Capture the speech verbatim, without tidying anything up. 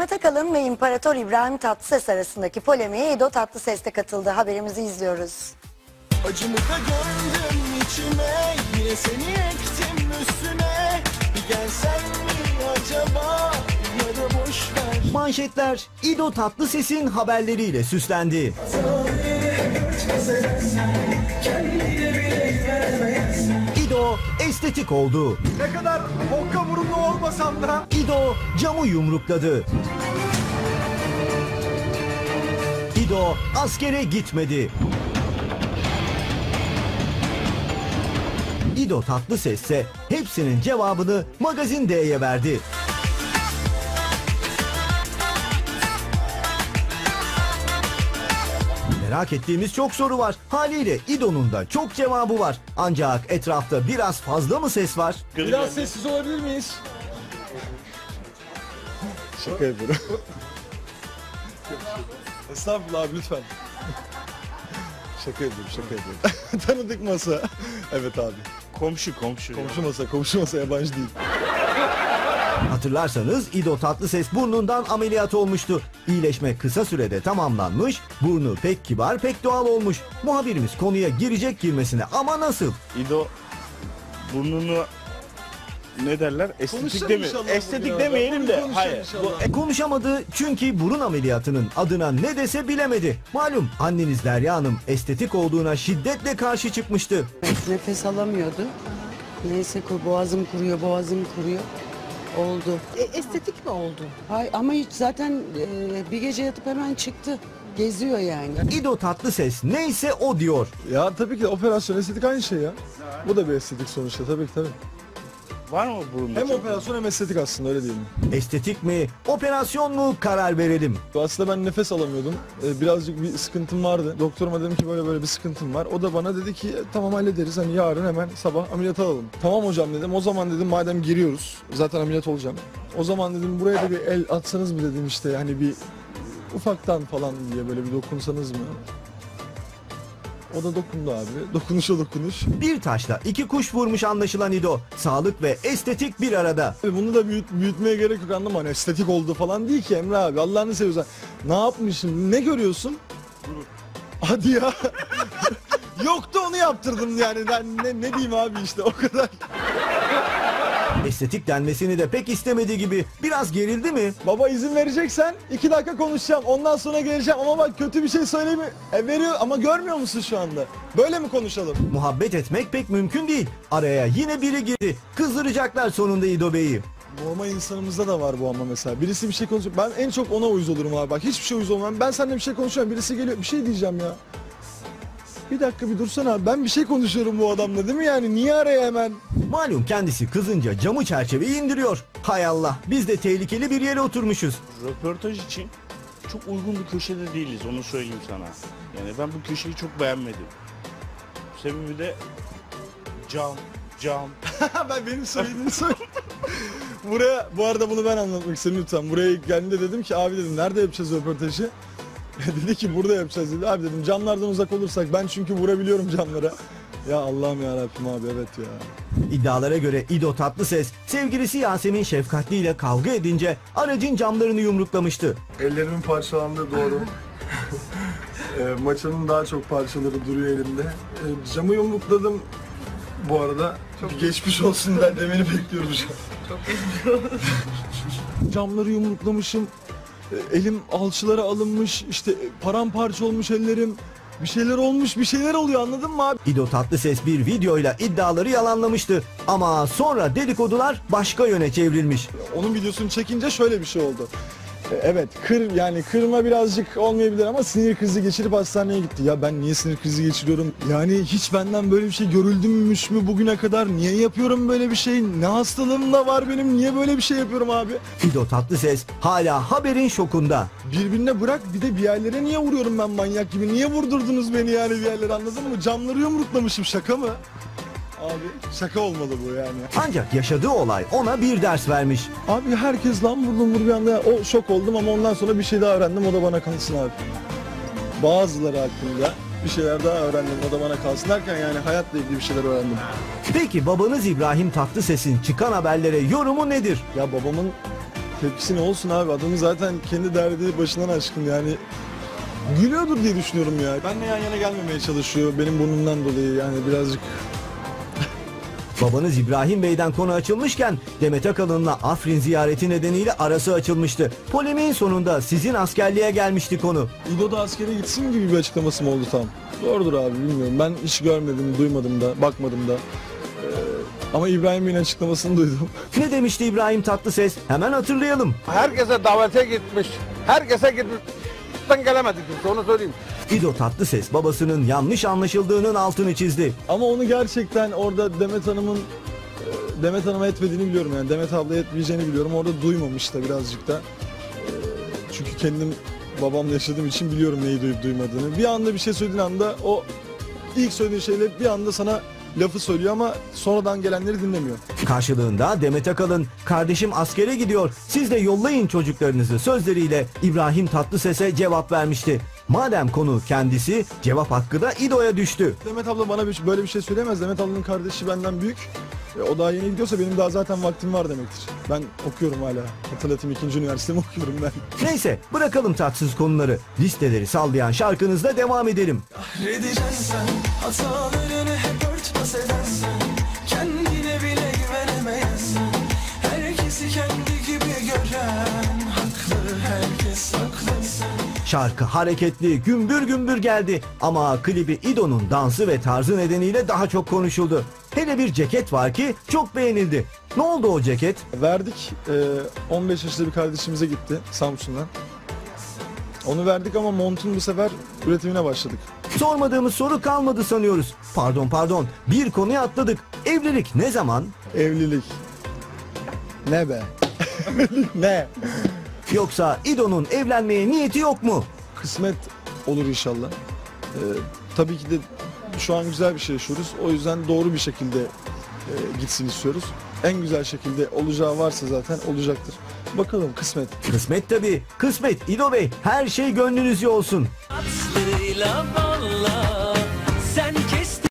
Demet Akalın ve İmparator İbrahim Tatlıses arasındaki polemiğe İdo Tatlıses de katıldı. Haberimizi izliyoruz. Acımı da gömdüm içime, yine seni ektim üstüne. Bir gelsen mi acaba, ya da boş ver. Manşetler İdo Tatlıses'in haberleriyle süslendi. İdo estetik oldu. Ne kadar hokka burunlu olmasam da. İdo camı yumrukladı. İdo askere gitmedi. İdo Tatlıses ise hepsinin cevabını Magazin D'ye verdi. Merak ettiğimiz çok soru var. Haliyle İdo'nun da çok cevabı var. Ancak etrafta biraz fazla mı ses var? Biraz sessiz olabilir miyiz? Şaka yapıyorum. Estağfurullah abi, lütfen. Şaka yapıyorum, şaka yapıyorum. Tanıdık masa. Evet abi. Komşu komşu. Komşu masa, komşu masa, yabancı değil. Hatırlarsanız İdo Tatlıses burnundan ameliyat olmuştu. İyileşme kısa sürede tamamlanmış, burnu pek kibar, pek doğal olmuş. Muhabirimiz konuya girecek girmesine ama nasıl? İdo burnunu ne derler? Estetik Konuşalım deme. inşallah Estetik bugün demeyelim abi. de. Konuşalım Hayır. inşallah. Bu, E, konuşamadı çünkü burun ameliyatının adına ne dese bilemedi. Malum anneniz Derya Hanım estetik olduğuna şiddetle karşı çıkmıştı. Nefes alamıyordu. Neyse ki boğazım kuruyor, boğazım kuruyor. Oldu. E, estetik mi oldu? Hay, ama hiç zaten e, bir gece yatıp hemen çıktı. Geziyor yani. İdo Tatlıses neyse o diyor. Ya tabii ki operasyon, estetik aynı şey ya. Bu da bir estetik sonuçta, tabii ki tabii. var mı burunda? Hem çok? operasyon hem estetik aslında, öyle diyelim. Estetik mi, operasyon mu karar verelim. Aslında ben nefes alamıyordum. Ee, birazcık bir sıkıntım vardı. Doktoruma dedim ki böyle böyle bir sıkıntım var. O da bana dedi ki tamam hallederiz. Hani yarın hemen sabah ameliyat alalım. Tamam hocam dedim. O zaman dedim madem giriyoruz. Zaten ameliyat olacağım. O zaman dedim buraya da bir el atsanız mı dedim işte. Hani bir ufaktan falan diye böyle bir dokunsanız mı? O da dokundu abi. Dokunuşa dokunuş. Bir taşla iki kuş vurmuş anlaşılan İdo. Sağlık ve estetik bir arada. Bunu da büyüt, büyütmeye gerek yok, anladın mı? Hani estetik oldu falan değil ki Emre abi. Allah'ını seviyorsan. Ne yapmışım? Ne görüyorsun? Hadi ya. Yoktu, onu yaptırdım yani. Ben ne, ne diyeyim abi, işte o kadar. Estetik denmesini de pek istemediği gibi. Biraz gerildi mi? Baba izin vereceksen iki dakika konuşacağım. Ondan sonra geleceğim ama bak kötü bir şey söyleyeyim mi? E, veriyor ama görmüyor musun şu anda? Böyle mi konuşalım? Muhabbet etmek pek mümkün değil. Araya yine biri girdi. Kızdıracaklar sonunda İdo Bey'i. Bu ama insanımızda da var bu ama mesela. Birisi bir şey konuşuyor. Ben en çok ona uyuz olurum abi. Bak hiçbir şey uyuz olmam. Ben seninle bir şey konuşuyorum. Birisi geliyor. Bir şey diyeceğim ya. Bir dakika bir dursana abi. Ben bir şey konuşuyorum bu adamla değil mi yani? Niye araya hemen? Malum kendisi kızınca camı çerçeveyi indiriyor. Hay Allah, biz de tehlikeli bir yere oturmuşuz. Röportaj için çok uygun bir köşede değiliz, onu söyleyeyim sana. Yani ben bu köşeyi çok beğenmedim. Sebebi de cam, cam. Ben benim söylediğimi söyle. Buraya, bu arada bunu ben anlatmak istedim lütfen. Buraya geldiğimde dedim ki abi dedim nerede yapacağız röportajı? Dedi ki burada yapacağız dedi. Abi dedim camlardan uzak olursak, ben çünkü vurabiliyorum camlara. Ya Allah'ım yarabbim abi, evet ya. İddialara göre İdo Tatlıses sevgilisi Yasemin Şefkatli ile kavga edince aracın camlarını yumruklamıştı. Ellerimin parçalandığı doğru. e, maçanın daha çok parçaları duruyor elimde. E, camı yumrukladım bu arada. Çok geçmiş olsun ben demeni bekliyorum şu an. Camları yumruklamışım. E, Elim alçılara alınmış. İşte paramparça olmuş ellerim. Bir şeyler olmuş, bir şeyler oluyor, anladın mı abi? İdo Tatlıses bir videoyla iddiaları yalanlamıştı. Ama sonra dedikodular başka yöne çevrilmiş. Onun videosunu çekince şöyle bir şey oldu. E, Evet, kır yani kırma birazcık olmayabilir ama sinir krizi geçirip hastaneye gitti. Ya ben niye sinir krizi geçiriyorum? Yani hiç benden böyle bir şey görüldümüş mü bugüne kadar? Niye yapıyorum böyle bir şey? Ne hastalığım da var benim? Niye böyle bir şey yapıyorum abi? İdo Tatlıses hala haberin şokunda. Birbirine bırak, bir de bir yerlere niye vuruyorum ben manyak gibi? Niye vurdurdunuz beni yani bir yerlere, anladın mı? Camları yumruklamışım, şaka mı? Abi şaka olmalı bu yani. Ancak yaşadığı olay ona bir ders vermiş. Abi herkes lan vurdum vur bir anda, o şok oldum ama ondan sonra bir şey daha öğrendim, o da bana kalsın abi. Bazıları hakkında bir şeyler daha öğrendim, o da bana kalsın derken yani hayatla ilgili bir şeyler öğrendim. Peki babanız İbrahim Tatlıses'in çıkan haberlere yorumu nedir? Ya babamın Tepkisi ne olsun abi, adamın zaten kendi derdi başından aşkın yani. Gülüyordur diye düşünüyorum ya. Benle yan yana gelmemeye çalışıyor benim burnumdan dolayı yani birazcık. Babanız İbrahim Bey'den konu açılmışken Demet Akalın'la Afrin ziyareti nedeniyle arası açılmıştı. Polemiğin sonunda sizin askerliğe gelmişti konu. İdo da askere gitsin gibi bir açıklaması mı oldu tam? Doğrudur abi, bilmiyorum. Ben hiç görmedim, duymadım da, bakmadım da. Ee, ama İbrahim Bey'in açıklamasını duydum. Ne demişti İbrahim Tatlıses? Hemen hatırlayalım. Herkese davete gitmiş. Herkese gitmiş. Ben gelemedik kimse, onu söyleyeyim. İdo Tatlıses babasının yanlış anlaşıldığının altını çizdi. Ama onu gerçekten orada Demet Hanım'ın e, Demet Hanım'a etmediğini biliyorum yani. Demet ablaya etmeyeceğini biliyorum. Orada duymamış da birazcık da. E, çünkü kendim babamla yaşadığım için biliyorum neyi duyup duymadığını. Bir anda bir şey söylediğin anda o ilk söylediğin şeyle bir anda sana lafı söylüyor ama sonradan gelenleri dinlemiyor. Karşılığında Demet Akalın, kardeşim askere gidiyor, siz de yollayın çocuklarınızı sözleriyle İbrahim Tatlıses'e cevap vermişti. Madem konu kendisi, cevap hakkı da İdo'ya düştü. Demet abla bana bir, böyle bir şey söyleyemez. Demet ablanın kardeşi benden büyük. E, o daha yeni gidiyorsa benim daha zaten vaktim var demektir. Ben okuyorum hala. Hatırlatayım, ikinci üniversitemi okuyorum ben. Neyse, bırakalım tatsız konuları. Listeleri sallayan şarkınızla devam edelim. Redeceksen hatalarını hep örtbas edersen, kendine bile güvenemeyensen, herkesi kendi gibi gören, haklı herkes haklıysan. Şarkı hareketli, gümbür gümbür geldi ama klibi İdo'nun dansı ve tarzı nedeniyle daha çok konuşuldu. Hele bir ceket var ki çok beğenildi. Ne oldu o ceket? Verdik. E, on beş yaşında bir kardeşimize gitti Samsun'dan. Onu verdik ama montun bu sefer üretimine başladık. Sormadığımız soru kalmadı sanıyoruz. Pardon pardon, bir konuya atladık. Evlilik ne zaman? Evlilik. Ne be? Ne? Yoksa İdo'nun evlenmeye niyeti yok mu? Kısmet olur inşallah. Ee, tabii ki de şu an güzel bir şey yaşıyoruz. O yüzden doğru bir şekilde e, gitsin istiyoruz. En güzel şekilde olacağı varsa zaten olacaktır. Bakalım, kısmet. Kısmet tabii. Kısmet İdo Bey. Her şey gönlünüzce olsun. Tatlıyla ballar